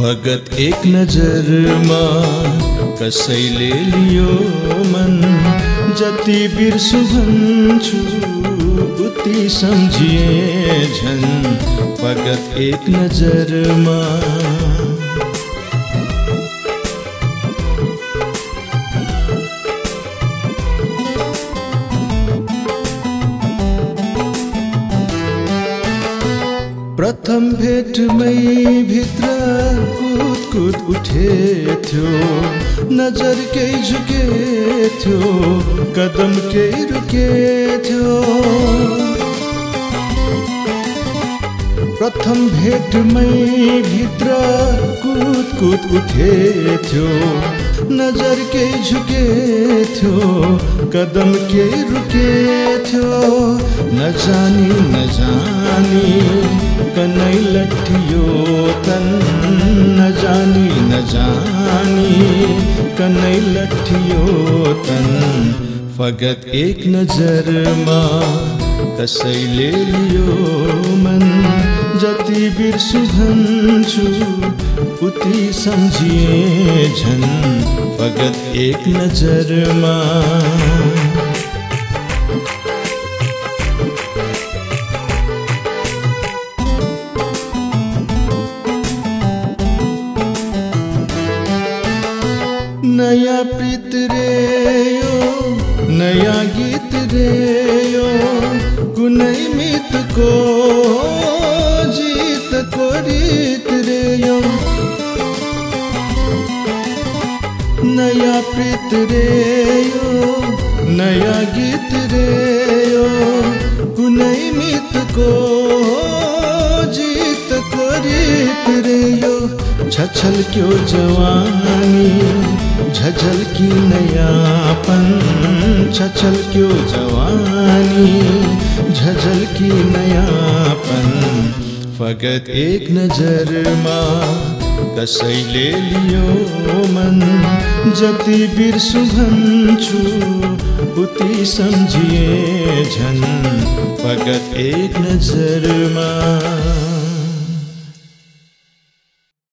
फगत एक नजरमा कसैले लियो मन, जति बिर्सु भन्छु उति सम्झिए झन्। फगत एक नजरमा प्रथम भेटमै भित्र कुद कुद उठेथ्यो, नजर केही झुकेथ्यो, कदम केही रुकेथ्यो। प्रथम भेटमै भित्र कुद कुद उठेथ्यो, नजर केही झुकेथ्यो, कदम केही रुकेथ्यो। नजानी नजानी कनै लट्ठियो तन, नजानी नजानी कनै लट्ठियो तन। फगत एक नजरमा कसैले लियो मन, जति बिर्सु भन्छु उति सम्झिए झन्। फगत एक नजरमा नयाँ प्रीत रे यो, नयाँ गीत रे यो, कुनै मितको जीतको रीत रे यो। नयाँ प्रीत रे यो, नयाँ गीत रे यो, कुनै मितको जीतको रीत रे यो। छछल्क्यो जवानी झझल्की नयाँपन, छछल्क्यो जवानी झझल्की नयाँपन। फगत एक नजरमा कसैले लियो मन, जति बिर्सु भन्छु उति सम्झिए झन्। फगत एक नजरमा